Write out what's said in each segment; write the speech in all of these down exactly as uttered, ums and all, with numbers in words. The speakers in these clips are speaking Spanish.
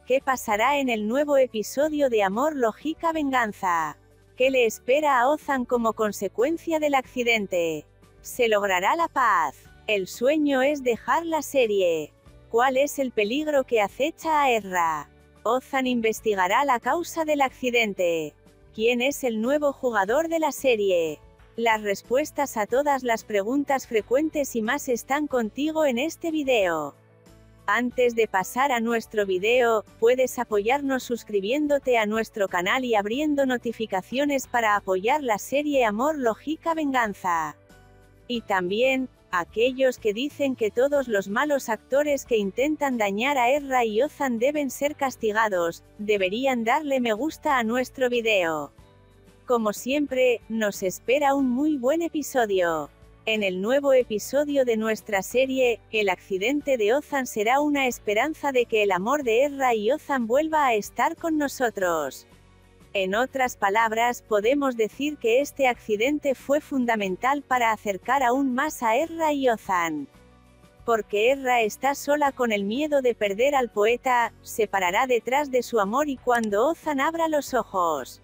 ¿Qué pasará en el nuevo episodio de Amor, Lógica, Venganza? ¿Qué le espera a Ozan como consecuencia del accidente? ¿Se logrará la paz? El sueño es dejar la serie. ¿Cuál es el peligro que acecha a Erra? Ozan investigará la causa del accidente. ¿Quién es el nuevo jugador de la serie? Las respuestas a todas las preguntas frecuentes y más están contigo en este video. Antes de pasar a nuestro video, puedes apoyarnos suscribiéndote a nuestro canal y abriendo notificaciones para apoyar la serie Amor, Lógica, Venganza. Y también, aquellos que dicen que todos los malos actores que intentan dañar a Erra y Ozan deben ser castigados, deberían darle me gusta a nuestro video. Como siempre, nos espera un muy buen episodio. En el nuevo episodio de nuestra serie, el accidente de Ozan será una esperanza de que el amor de Erra y Ozan vuelva a estar con nosotros. En otras palabras, podemos decir que este accidente fue fundamental para acercar aún más a Erra y Ozan. Porque Erra está sola con el miedo de perder al poeta, se parará detrás de su amor y cuando Ozan abra los ojos,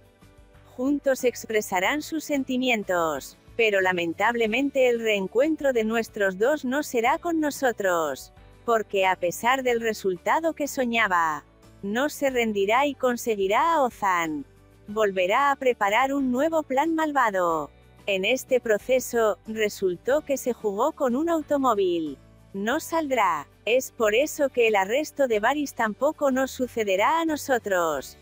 juntos expresarán sus sentimientos. Pero lamentablemente el reencuentro de nuestros dos no será con nosotros. Porque a pesar del resultado que soñaba, no se rendirá y conseguirá a Ozan. Volverá a preparar un nuevo plan malvado. En este proceso, resultó que se jugó con un automóvil. No saldrá. Es por eso que el arresto de Varys tampoco nos sucederá a nosotros.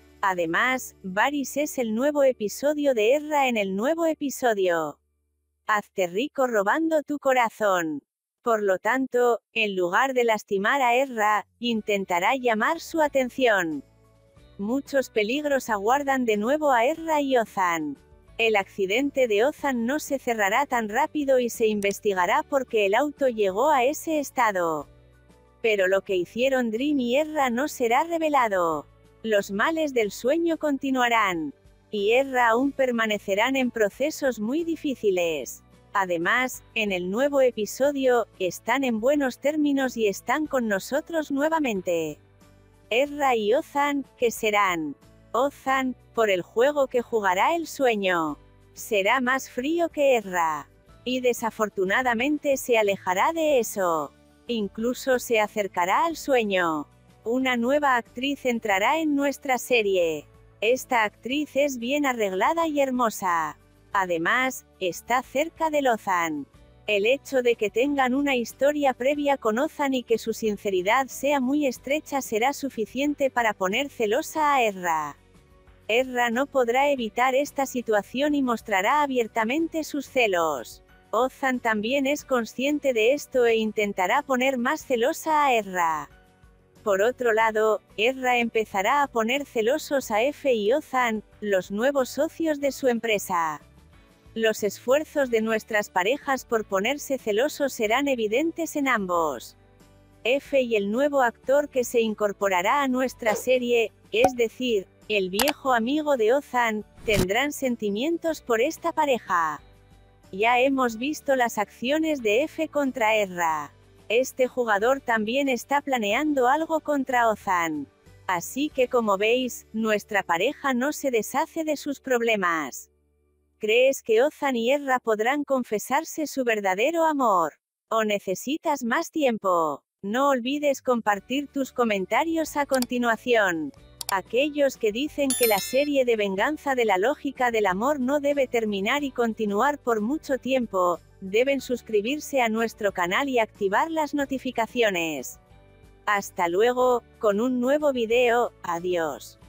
Además, Varys es el nuevo episodio de Erra en el nuevo episodio. Hazte rico robando tu corazón. Por lo tanto, en lugar de lastimar a Erra, intentará llamar su atención. Muchos peligros aguardan de nuevo a Erra y Ozan. El accidente de Ozan no se cerrará tan rápido y se investigará porque el auto llegó a ese estado. Pero lo que hicieron Dream y Erra no será revelado. Los males del sueño continuarán. Y Erra aún permanecerán en procesos muy difíciles. Además, en el nuevo episodio, están en buenos términos y están con nosotros nuevamente. Erra y Ozan, ¿qué serán? Ozan, por el juego que jugará el sueño. Será más frío que Erra. Y desafortunadamente se alejará de eso. Incluso se acercará al sueño. Una nueva actriz entrará en nuestra serie. Esta actriz es bien arreglada y hermosa. Además, está cerca de Ozan. El hecho de que tengan una historia previa con Ozan y que su sinceridad sea muy estrecha será suficiente para poner celosa a Erra. Erra no podrá evitar esta situación y mostrará abiertamente sus celos. Ozan también es consciente de esto e intentará poner más celosa a Erra. Por otro lado, Erra empezará a poner celosos a Efe y Ozan, los nuevos socios de su empresa. Los esfuerzos de nuestras parejas por ponerse celosos serán evidentes en ambos. Efe y el nuevo actor que se incorporará a nuestra serie, es decir, el viejo amigo de Ozan, tendrán sentimientos por esta pareja. Ya hemos visto las acciones de Efe contra Erra. Este jugador también está planeando algo contra Ozan. Así que como veis, nuestra pareja no se deshace de sus problemas. ¿Crees que Ozan y Erra podrán confesarse su verdadero amor? ¿O necesitas más tiempo? No olvides compartir tus comentarios a continuación. Aquellos que dicen que la serie de venganza de la lógica del amor no debe terminar y continuar por mucho tiempo, deben suscribirse a nuestro canal y activar las notificaciones. Hasta luego, con un nuevo video, adiós.